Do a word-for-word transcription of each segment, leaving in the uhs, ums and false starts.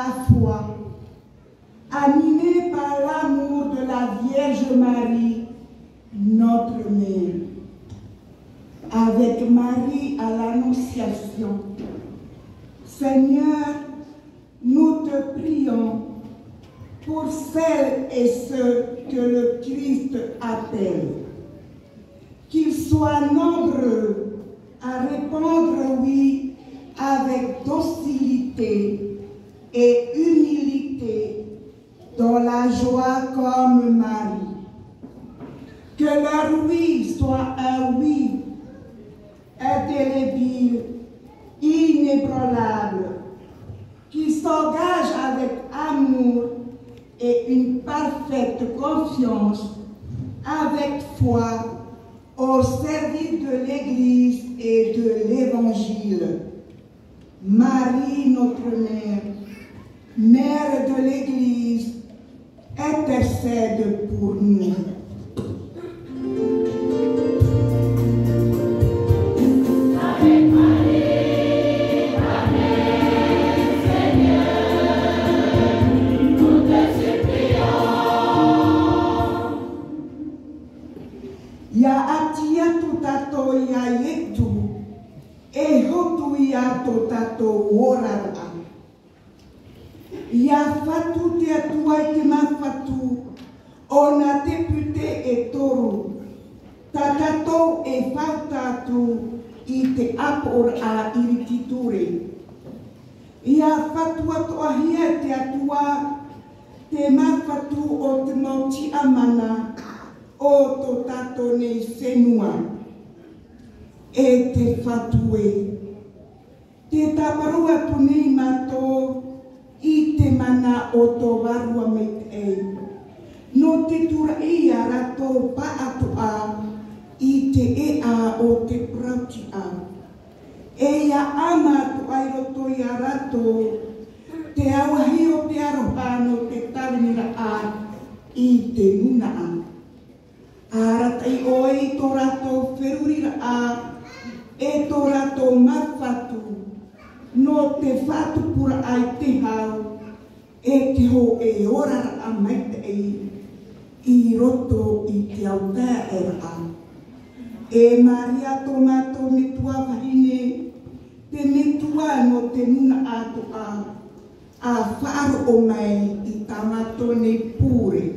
la foi, animés par l'amour de la Vierge Marie, notre Mère. Avec Marie à l'Annonciation, Seigneur, nous te prions pour celles et ceux que le Christ appelle, qu'ils soient nombreux à répondre oui avec docilité et humilité dans la joie comme Marie. Que leur oui soit un oui indélébile, inébranlable, qui s'engage avec amour et une parfaite confiance, avec foi, au service de l'Église et de l'Évangile. Marie, notre Mère, Mère de l'Église, intercède pour nous. Ya atia tutato ya yetu, e hotu ya totato worara. Ya fatu te atua te mafatu, ona te pute e toru, tatato e fautatu i te apor a irititure. Ya fatu atu ahia te atua, te mafatu o te mauti amana, o to tato ne senua, e te fatue. Te taparua punei mato, i te mana o to varua me te. No te tura ia rato pa atu a, i te e a o te prauti a. E ia ama tu ai roto ia rato, te awahi o te arohano te tarinira a, i te nuna a. Aratai oi tō rato wherurira a, e tō rato mawhatu, no te whatu pura ai te hau, e te ho e orara a mai te ei, i roto i te autea era a. E Maria tō mato me tua wahine, te me tua no te nuna ato a, a wharo o mai i tā mato ne pure.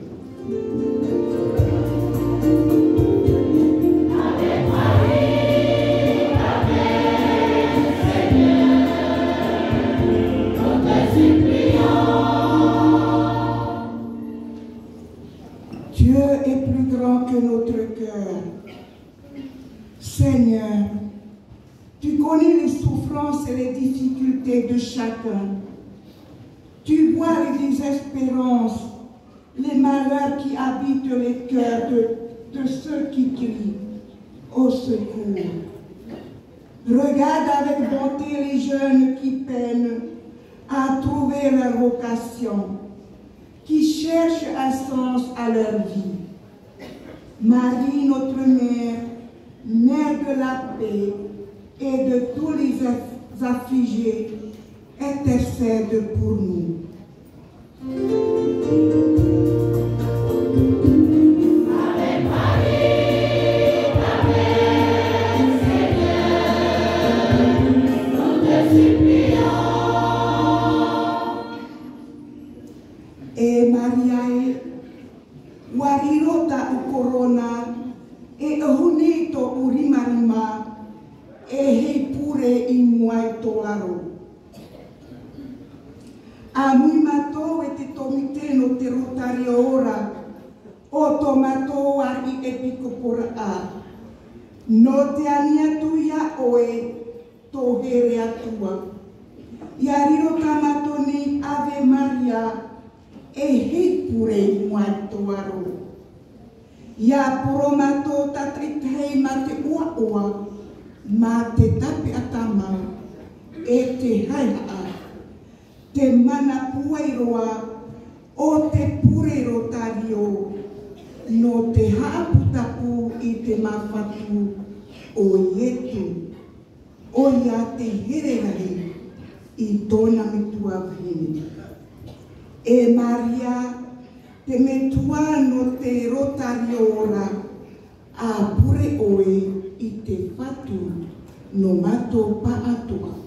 Dieu est plus grand que notre cœur. Seigneur, tu connais les souffrances et les difficultés de chacun. Tu vois les désespérances, les malheurs qui habitent les cœurs de, de ceux qui crient au secours. Regarde avec bonté les jeunes qui peinent à trouver leur vocation, qui cherchent un sens à leur vie. Marie, notre Mère, Mère de la paix et de tous les affligés, intercède pour nous. Ave Marie, Ave Seigneur, nous te supplions. E Mariae, warirota u corona, e ohunito u rimarima, e hei pure i muai toaro. A mui matou e te tomite no te rotari ora, o to matou ari e piko pora a. No te ania tuia oe, to here atua. Iariro tamatoni Ave Maria, e hei pure muai toaro. Ia poro matou tatritei ma te ua ua, ma te tape atama, e te haiha. Te mana puairoa o te pure rotario, no te haaputapu i te mawhatu o ietu, o ia te hererahi i tōna mitua vini. E Maria, te metua no te rotari ora, a pure oe i te fatu no mato pa atoa.